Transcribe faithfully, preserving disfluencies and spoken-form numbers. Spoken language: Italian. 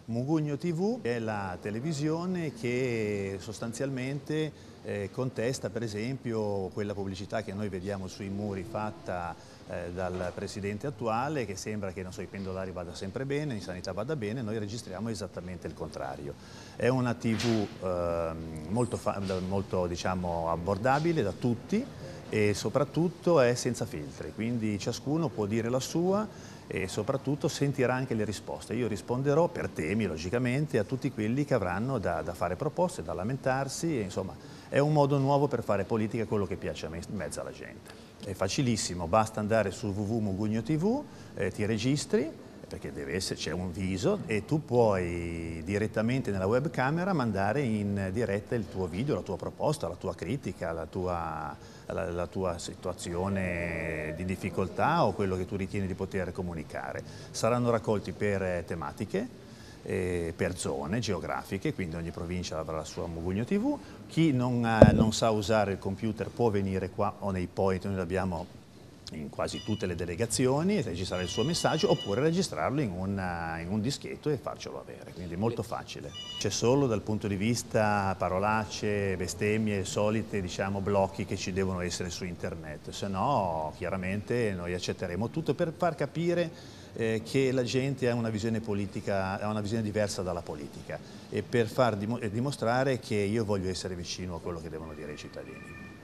Mugugno T V è la televisione che sostanzialmente eh, contesta per esempio quella pubblicità che noi vediamo sui muri fatta eh, dal presidente attuale, che sembra che non so, i pendolari vada sempre bene, in sanità vada bene, noi registriamo esattamente il contrario. È una T V eh, molto, molto diciamo, abbordabile da tutti e soprattutto è senza filtri, quindi ciascuno può dire la sua e soprattutto sentirà anche le risposte. Io risponderò per temi, logicamente, a tutti quelli che avranno da, da fare proposte, da lamentarsi, e, insomma, è un modo nuovo per fare politica, quello che piace a me, in mezzo alla gente. È facilissimo, basta andare su w w w punto mugugno punto t v, eh, ti registri, perché deve essere, c'è un viso e tu puoi direttamente nella webcamera mandare in diretta il tuo video, la tua proposta, la tua critica, la tua, la, la tua situazione di difficoltà o quello che tu ritieni di poter comunicare. Saranno raccolti per tematiche, eh, per zone geografiche, quindi ogni provincia avrà la sua Mugugno T V. Chi non, ha, non sa usare il computer può venire qua o nei point, noi abbiamo in quasi tutte le delegazioni, registrare il suo messaggio oppure registrarlo in, una, in un dischetto e farcelo avere, quindi molto facile. C'è solo dal punto di vista parolacce, bestemmie, solite diciamo, blocchi che ci devono essere su internet, se no chiaramente noi accetteremo tutto per far capire eh, che la gente ha una visione politica, ha una visione diversa dalla politica e per far dim- dimostrare che io voglio essere vicino a quello che devono dire i cittadini.